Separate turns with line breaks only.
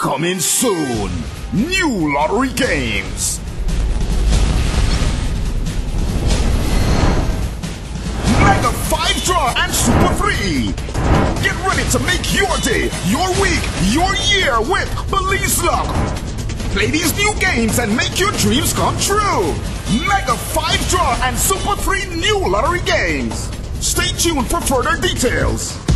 Coming soon, new lottery games. Mega 5 draw and Super Free. Get ready to make your day, your week, your year with Belize luck. Play these new games and make your dreams come true. Mega 5 draw and Super Free new lottery games. Stay tuned for further details.